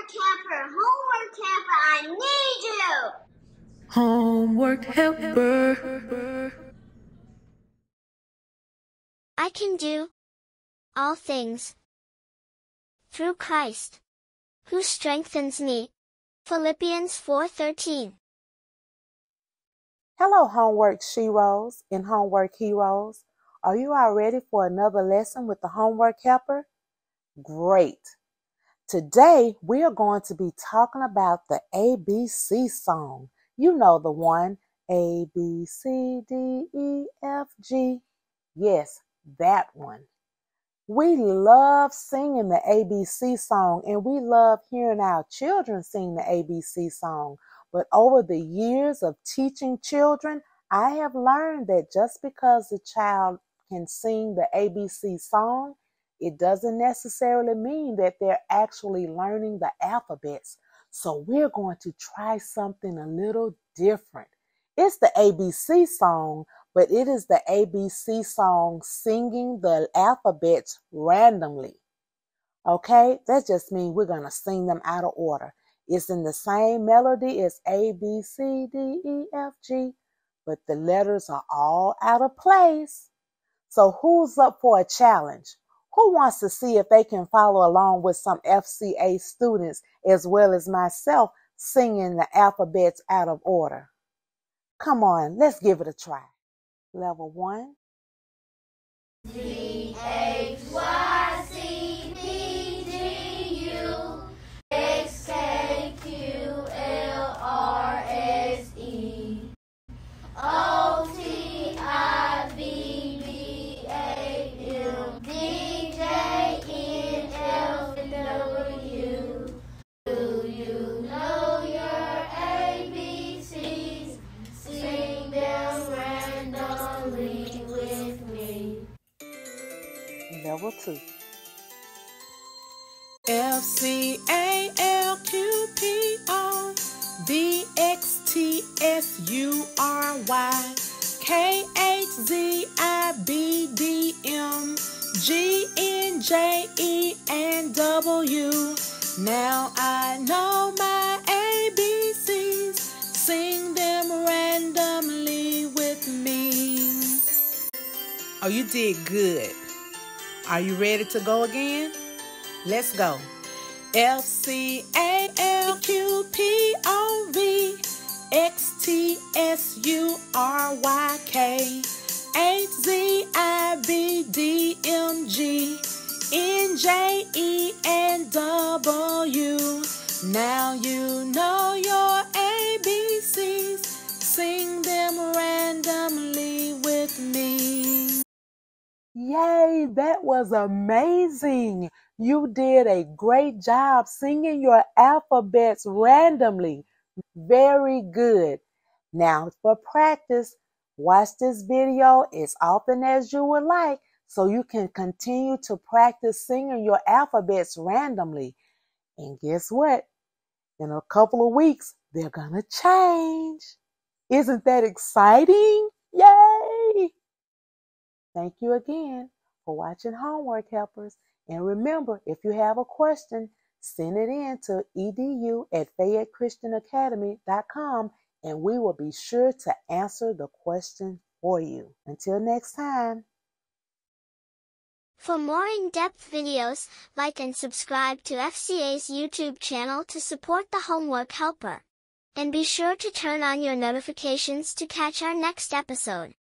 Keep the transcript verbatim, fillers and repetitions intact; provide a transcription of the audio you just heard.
helper, homework helper, I need you. Homework helper. I can do all things through Christ, who strengthens me. Philippians four thirteen. Hello, Homework Sheroes and Homework Heroes. Are you all ready for another lesson with the Homework Helper? Great. Today, we are going to be talking about the A B C song. You know the one, A, B, C, D, E, F, G. Yes, that one. We love singing the A B C song, and we love hearing our children sing the A B C song. But over the years of teaching children, I have learned that just because the child can sing the A B C song, it doesn't necessarily mean that they're actually learning the alphabets. So we're going to try something a little different. It's the A B C song, but it is the A B C song singing the alphabets randomly. Okay, that just means we're going to sing them out of order. It's in the same melody as A, B, C, D, E, F, G, but the letters are all out of place. So who's up for a challenge? Who wants to see if they can follow along with some F C A students as well as myself singing the alphabets out of order? Come on, let's give it a try. Level one. D, H, Y, C, D, G, U, X, K, Q, L, R, S, E, O, T, I, V, B, A, M, D, J, N, L, W. Do you know your A B Cs? Sing them randomly with me. Level two. F C A L Q P O V X T S U R Y K H Z I B D M G N J E and W. Now I know my A B Cs. Sing them randomly with me. Oh, you did good. Are you ready to go again? Let's go. F C A L Q P O V X T S U R Y K H Z I B D M G N J E and W. Now you know your A B Cs. Sing them randomly with me. Yay, that was amazing. You did a great job singing your alphabets randomly. Very good. Now for practice, watch this video as often as you would like so you can continue to practice singing your alphabets randomly. And guess what? In a couple of weeks, they're gonna change. Isn't that exciting? Yay! Thank you again for watching Homework Helpers. And remember, if you have a question, send it in to edu at fayette christian academy dot com and we will be sure to answer the question for you. Until next time. For more in-depth videos, like and subscribe to F C A's YouTube channel to support the Homework Helper. And be sure to turn on your notifications to catch our next episode.